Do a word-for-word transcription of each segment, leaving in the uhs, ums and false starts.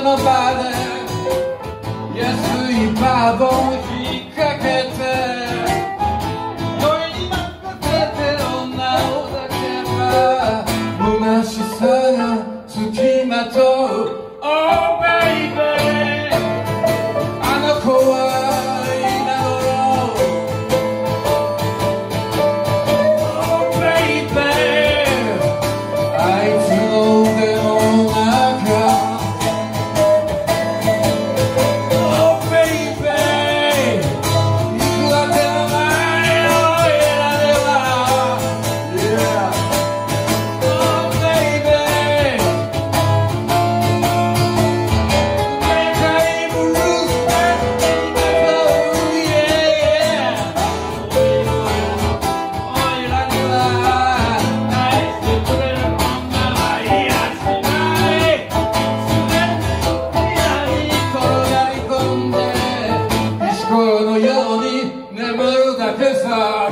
の場で安いバーボン引っ掛けて酔いに任せて女を抱けば虚しさがつきまとう Oh baby あの子はいながら Oh baby あいつの腕の中 Oh baby いくらでも前を選べば Yeah Oh baby 世界ブルースだってOh yeah おいらには愛してくれる女はいやしない常に部屋に転がり込んで石ころのように眠るだけさ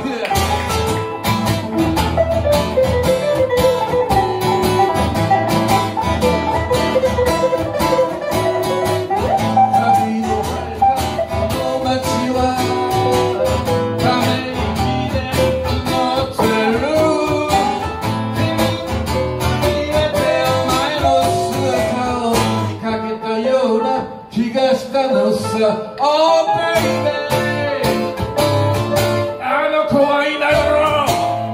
旅の晴れたこの街はため息で曇ってる初めてお前の姿を見かけたような気がしたのさ Oh baby あの子はいながら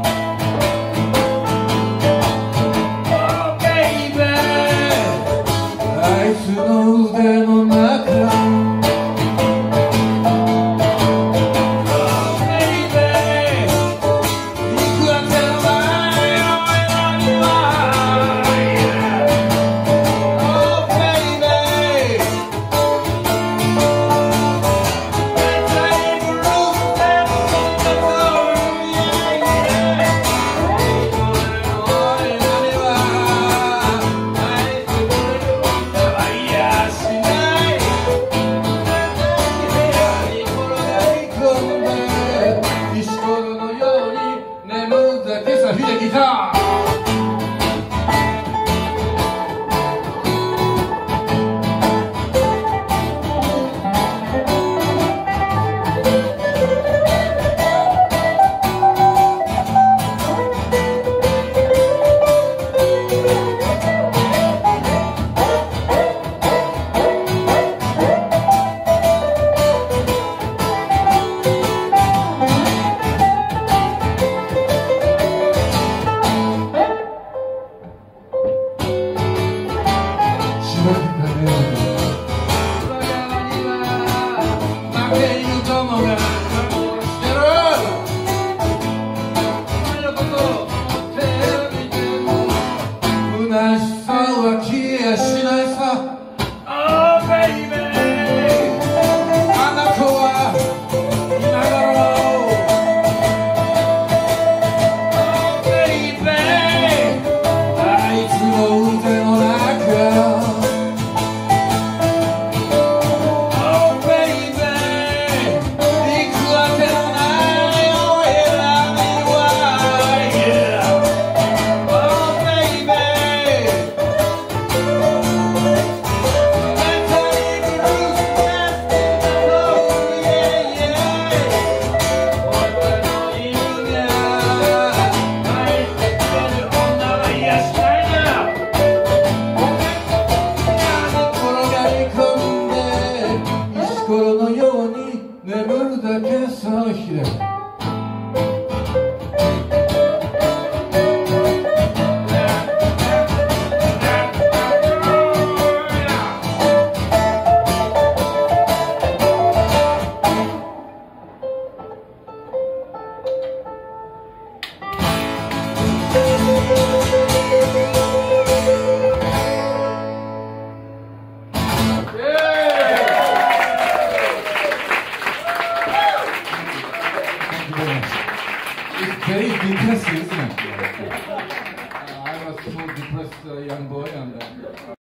Oh baby あいつの腕の中 Oh baby いくら手の前を選びは Oh baby 絶対ブルースでもそんなそういやいやおいらには愛してくれる女はいやしない部屋に転がり込んで石ころのように眠るだけさ秀樹さん白い壁を裏側には負け犬どもが殺してるお前のことをテレビでも虚しさは消えやしないさ Oh baby あの子はいながら Oh baby あいつの腕の中 Oh baby いくら手のないを選びは Yeah Oh baby 絶対ブルースだって Oh yeah yeah 俺の犬が愛してくれる女は癒しないな転がり込んで石ころのように眠るだけさ秀樹It's very depressing, isn't it? Uh, I was so depressed uh, young boy and uh,